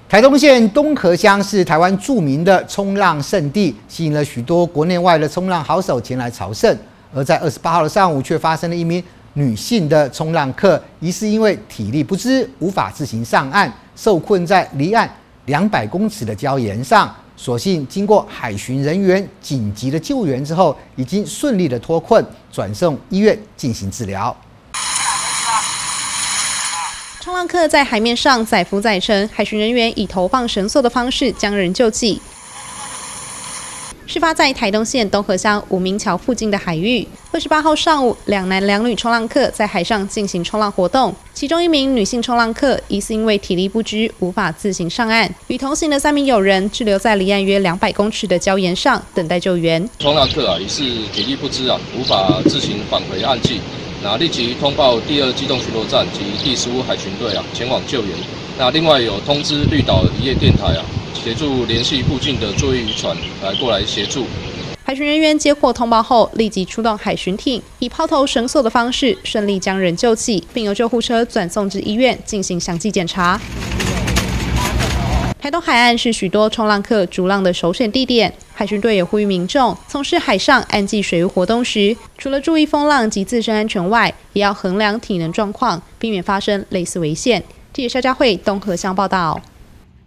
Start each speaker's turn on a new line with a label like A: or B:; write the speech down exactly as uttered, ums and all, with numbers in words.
A: 台东县东河乡是台湾著名的冲浪圣地，吸引了许多国内外的冲浪好手前来朝圣。而在二十八号的上午，却发生了一名女性的冲浪客，疑似因为体力不支，无法自行上岸，受困在离岸两百公尺的礁岩上。所幸经过海巡人员紧急的救援之后，已经顺利的脱困，转送医院进行治疗。
B: 冲浪客在海面上载浮载沉，海巡人员以投放绳索的方式将人救起。事发在台东县东河乡五明桥附近的海域。二十八号上午，两男两女冲浪客在海上进行冲浪活动，其中一名女性冲浪客疑似因为体力不支，无法自行上岸，与同行的三名友人滞留在离岸约两百公尺的礁岩上等待救援。
C: 冲浪客啊，疑似体力不支啊，无法自行返回岸际。 那立即通报第二机动巡逻站及第十五海巡队啊，前往救援。那另外有通知绿岛渔业电台啊，协助联系附近的作业渔船来过来协助。
B: 海巡人员接获通报后，立即出动海巡艇，以抛投绳索的方式顺利将人救起，并由救护车转送至医院进行详细检查。 台东海岸是许多冲浪客逐浪的首选地点，海巡队也呼吁民众从事海上岸际水域活动时，除了注意风浪及自身安全外，也要衡量体能状况，避免发生类似危险。记者肖佳慧东河乡报道。